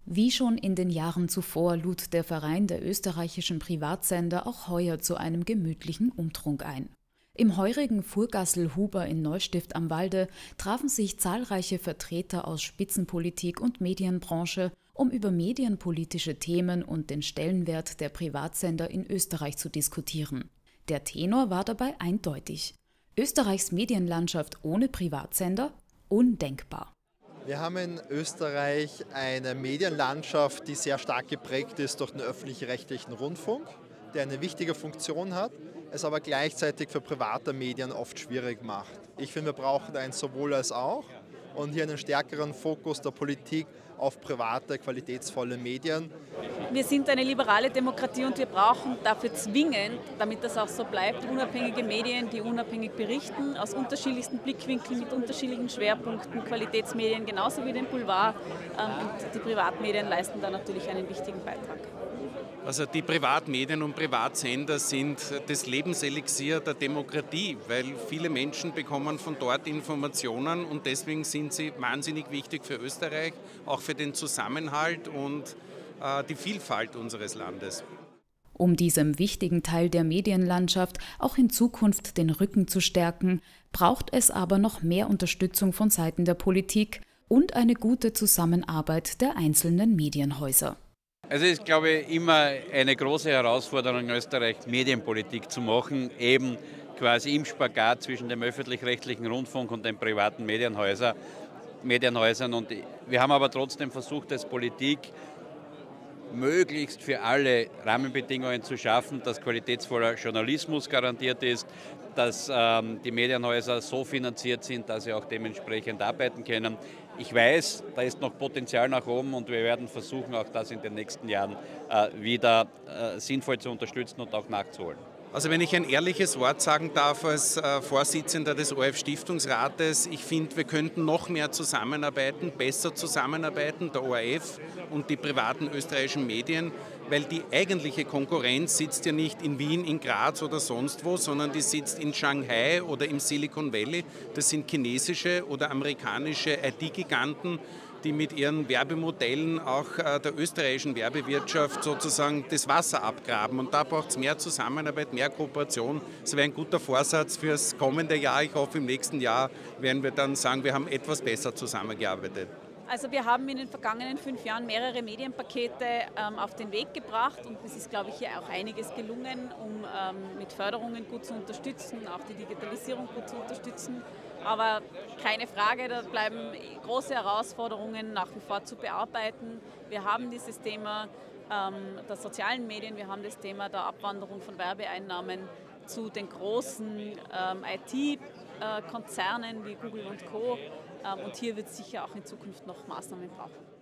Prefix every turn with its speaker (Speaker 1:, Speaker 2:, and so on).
Speaker 1: Wie schon in den Jahren zuvor lud der Verein der österreichischen Privatsender auch heuer zu einem gemütlichen Umtrunk ein. Im heurigen Furgassel Huber in Neustift am Walde trafen sich zahlreiche Vertreter aus Spitzenpolitik und Medienbranche, um über medienpolitische Themen und den Stellenwert der Privatsender in Österreich zu diskutieren. Der Tenor war dabei eindeutig: Österreichs Medienlandschaft ohne Privatsender? Undenkbar.
Speaker 2: Wir haben in Österreich eine Medienlandschaft, die sehr stark geprägt ist durch den öffentlich-rechtlichen Rundfunk, der eine wichtige Funktion hat, es aber gleichzeitig für private Medien oft schwierig macht. Ich finde, wir brauchen ein sowohl als auch und hier einen stärkeren Fokus der Politik auf private, qualitätsvolle Medien.
Speaker 3: Wir sind eine liberale Demokratie und wir brauchen dafür zwingend, damit das auch so bleibt, unabhängige Medien, die unabhängig berichten, aus unterschiedlichsten Blickwinkeln, mit unterschiedlichen Schwerpunkten, Qualitätsmedien genauso wie den Boulevard. Und die Privatmedien leisten da natürlich einen wichtigen Beitrag.
Speaker 4: Also die Privatmedien und Privatsender sind das Lebenselixier der Demokratie, weil viele Menschen bekommen von dort Informationen und deswegen sind sie wahnsinnig wichtig für Österreich, auch für den Zusammenhalt und die Vielfalt unseres Landes.
Speaker 1: Um diesem wichtigen Teil der Medienlandschaft auch in Zukunft den Rücken zu stärken, braucht es aber noch mehr Unterstützung von Seiten der Politik und eine gute Zusammenarbeit der einzelnen Medienhäuser.
Speaker 5: Also es ist, glaube ich, immer eine große Herausforderung in Österreich, Medienpolitik zu machen, eben quasi im Spagat zwischen dem öffentlich-rechtlichen Rundfunk und den privaten Medienhäusern. Und wir haben aber trotzdem versucht, als Politik möglichst für alle Rahmenbedingungen zu schaffen, dass qualitätsvoller Journalismus garantiert ist, dass die Medienhäuser so finanziert sind, dass sie auch dementsprechend arbeiten können. Ich weiß, da ist noch Potenzial nach oben und wir werden versuchen, auch das in den nächsten Jahren wieder sinnvoll zu unterstützen und auch nachzuholen.
Speaker 4: Also wenn ich ein ehrliches Wort sagen darf als Vorsitzender des ORF-Stiftungsrates, ich finde, wir könnten noch mehr zusammenarbeiten, besser zusammenarbeiten, der ORF und die privaten österreichischen Medien, weil die eigentliche Konkurrenz sitzt ja nicht in Wien, in Graz oder sonst wo, sondern die sitzt in Shanghai oder im Silicon Valley. Das sind chinesische oder amerikanische IT-Giganten, die mit ihren Werbemodellen auch der österreichischen Werbewirtschaft sozusagen das Wasser abgraben. Und da braucht es mehr Zusammenarbeit, mehr Kooperation. Das wäre ein guter Vorsatz fürs kommende Jahr. Ich hoffe, im nächsten Jahr werden wir dann sagen, wir haben etwas besser zusammengearbeitet.
Speaker 3: Also wir haben in den vergangenen 5 Jahren mehrere Medienpakete auf den Weg gebracht und es ist, glaube ich, hier auch einiges gelungen, um mit Förderungen gut zu unterstützen, auch die Digitalisierung gut zu unterstützen. Aber keine Frage, da bleiben große Herausforderungen nach wie vor zu bearbeiten. Wir haben dieses Thema der sozialen Medien, wir haben das Thema der Abwanderung von Werbeeinnahmen zu den großen IT-Konzernen wie Google und Co. Und hier wird es sicher auch in Zukunft noch Maßnahmen brauchen.